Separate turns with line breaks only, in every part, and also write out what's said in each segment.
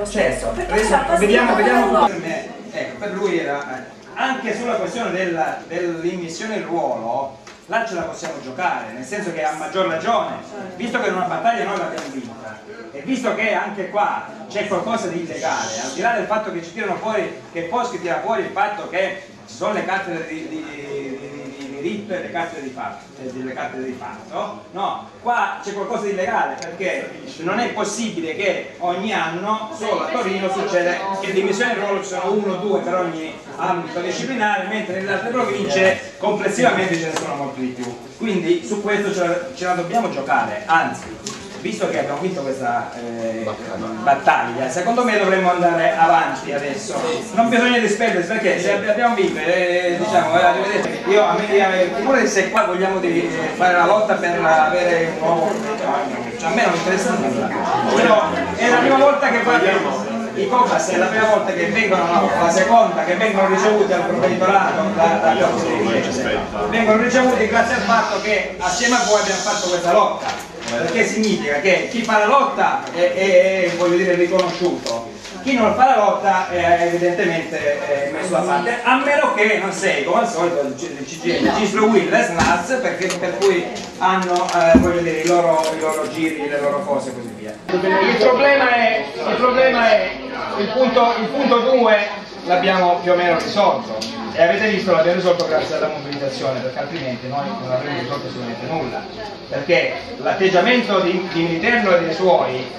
Certo, vediamo ecco, per lui era anche sulla questione dell'immissione in ruolo, là ce la possiamo giocare, nel senso che a maggior ragione, visto che in una battaglia noi l'abbiamo vinta e visto che anche qua c'è qualcosa di illegale, al di là del fatto che ci tirano fuori, che Foschi tira fuori il fatto che ci sono le cattedre di diritto e le cattedre di fatto, no, qua c'è qualcosa di illegale, perché non è possibile che ogni anno solo a Torino succede che di missione in ruolo ci sono 1 o 2 per ogni ambito disciplinare, mentre nelle altre province complessivamente ce ne sono molti di più. Quindi su questo ce la dobbiamo giocare, anzi, visto che abbiamo vinto questa battaglia, secondo me dovremmo andare avanti adesso. Non bisogna disperdersi, perché se abbiamo vinto, diciamo, arrivederci. Io pure se qua vogliamo fare la lotta per avere un nuovo, cioè, a me non interessa nulla, però è la prima volta che i COPAS è la prima volta che vengono, no, la seconda che vengono ricevuti al provveditorato vengono ricevuti grazie al fatto che assieme a voi abbiamo fatto questa lotta, perché significa che chi fa la lotta è voglio dire, riconosciuto, chi non fa la lotta è evidentemente messo da parte, a meno che non sei come al solito il CGIL, Gislo Willes, NAS, per cui hanno voglio dire, i loro giri, le loro cose e così via. Il problema è il punto 2 l'abbiamo più o meno risolto, e avete visto l'abbiamo risolto grazie alla mobilitazione, perché altrimenti noi non avremmo risolto assolutamente nulla, perché l'atteggiamento di Militerno e dei suoi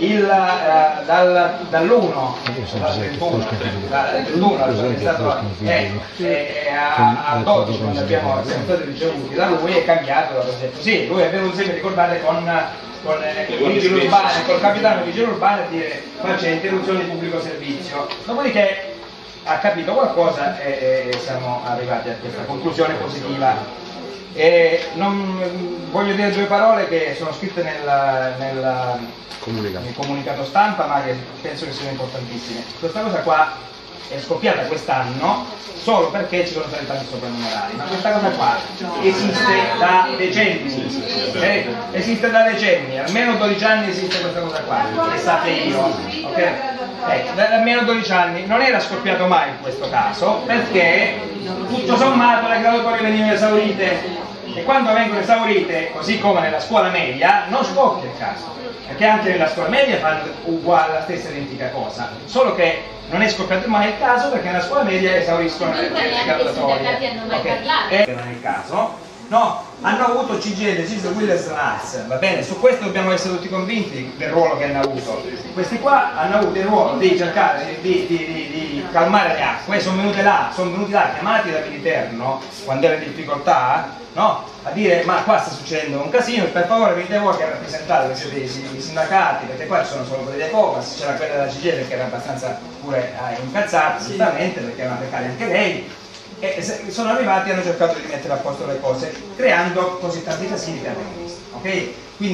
dall'1 a 12, quando siamo stati ricevuti da lui, è cambiato. Sì, lui è venuto sempre, ricordate, con il vigile urbano, col capitano vigile urbano, a dire faccia interruzione di pubblico servizio. Dopodiché ha capito qualcosa e siamo arrivati a questa conclusione positiva. Voglio dire 2 parole che sono scritte nel comunicato stampa, ma che penso che siano importantissime. Questa cosa qua è scoppiata quest'anno solo perché ci sono stati tanti soprannumerari, ma questa cosa qua esiste da decenni, esiste da decenni, almeno 12 anni esiste questa cosa qua, che sapete io, da almeno 12 anni. Non era scoppiato mai in questo caso, perché tutto sommato le graduatorie venivano esaurite, e quando vengono esaurite, così come nella scuola media, non scoppia il caso, perché anche nella scuola media fanno uguale la stessa identica cosa, solo che non è scoppiato mai il caso perché nella scuola media esauriscono le graduatorie. Non è il caso. No, hanno avuto CGIL, Gislo Willes, NAS, va bene, su questo dobbiamo essere tutti convinti del ruolo che hanno avuto. Questi qua hanno avuto il ruolo di cercare di calmare le acque, sono venuti là chiamati da Militerno quando era in difficoltà, no? A dire ma qua sta succedendo un casino, per favore venite voi che rappresentate, che siete i sindacati, perché qua ci sono solo quelli dei COPAS, c'era quella della CGIL che era abbastanza pure incazzata, giustamente, perché era una preccaria anche lei. E sono arrivati e hanno cercato di mettere a posto le cose, creando così tanti casini che abbiamo visto, ok?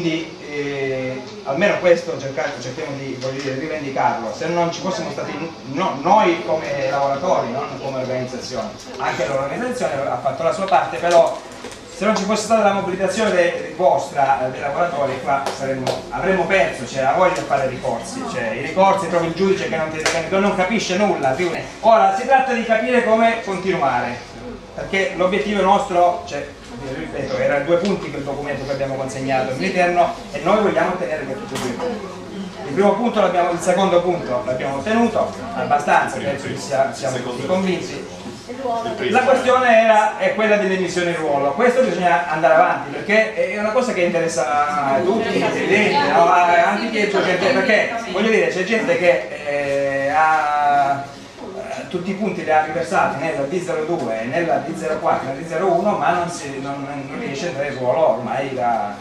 Quindi almeno questo cerchiamo di, voglio dire, rivendicarlo. Se non ci fossimo stati noi come lavoratori, non come organizzazione, anche l'organizzazione ha fatto la sua parte, però se non ci fosse stata la mobilitazione vostra, dei lavoratori, qua avremmo perso, cioè la voglia di fare ricorsi, cioè i ricorsi proprio il giudice che non capisce nulla più. Ora si tratta di capire come continuare, perché l'obiettivo nostro, cioè, ripeto, era 2 punti quel documento che abbiamo consegnato all'interno, e noi vogliamo ottenere tutti e 2 punti. Il primo punto il secondo punto l'abbiamo ottenuto abbastanza, penso che siamo tutti convinti. La questione è quella delle missioni in ruolo. Questo bisogna andare avanti, perché è una cosa che interessa a tutti, evidente, no? Anche chi c'è gente, perché voglio dire, c'è gente che ha tutti i punti li ha riversati nella D02, nella D04, nella D01, ma non riesce a entrare in ruolo ormai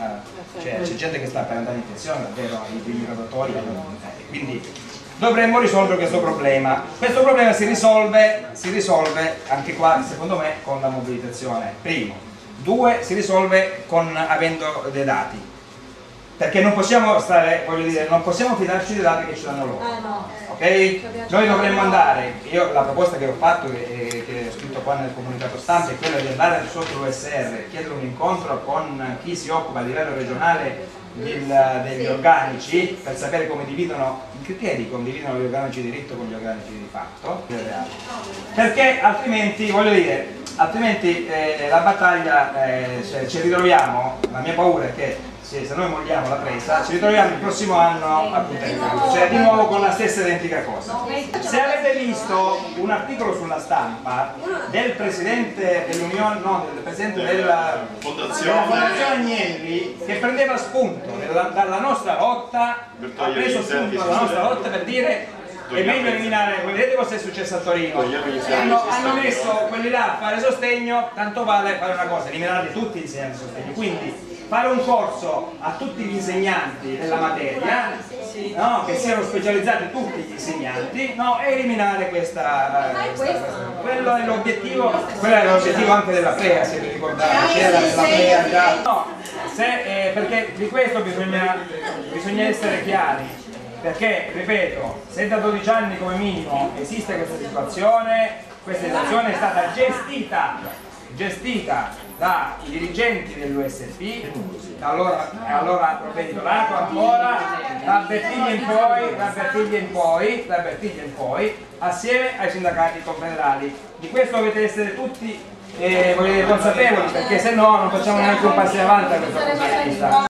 c'è gente che sta per andare in pensione, davvero, i primi graduatori, quindi dovremmo risolvere questo problema. Questo problema si risolve anche qua, secondo me, con la mobilitazione, primo. 2, si risolve avendo dei dati, perché non possiamo stare, voglio dire, non possiamo fidarci dei dati che ci danno loro. Ok? Noi dovremmo andare, io la proposta che ho fatto, che ho scritto qua nel comunicato stampa, è quella di andare sotto l'USR, chiedere un incontro con chi si occupa a livello regionale degli organici, per sapere come dividono i criteri, come dividono gli organici di diritto con gli organici di fatto, perché altrimenti, voglio dire, la battaglia, ci ritroviamo, la mia paura è che se noi molliamo la presa, ci ritroviamo il prossimo anno a punta di ferro, cioè di nuovo con la stessa identica cosa. Se avete visto un articolo sulla stampa del presidente dell'Unione, no, del presidente della Fondazione Agnelli, che prendeva spunto dalla nostra lotta, ha preso spunto dalla nostra lotta per dire è meglio eliminare, vedete cosa è successo a Torino? Hanno messo quelli là a fare sostegno, tanto vale fare una cosa, eliminarli tutti gli insegnanti di sostegno, quindi fare un corso a tutti gli insegnanti della materia, no? Che siano specializzati tutti gli insegnanti, no? E eliminare questa quello è l'obiettivo, quello è l'obiettivo anche della PREA, se vi ricordate, c'era nella PREA già. No, perché di questo bisogna essere chiari. Perché, ripeto, se da 12 anni come minimo esiste questa situazione è stata gestita dai dirigenti dell'USP, allora provveditorato ancora, da Bertiglia in poi, assieme ai sindacati confederali. Di questo dovete essere tutti consapevoli, perché se no non facciamo neanche un passo in avanti a questo punto di vista.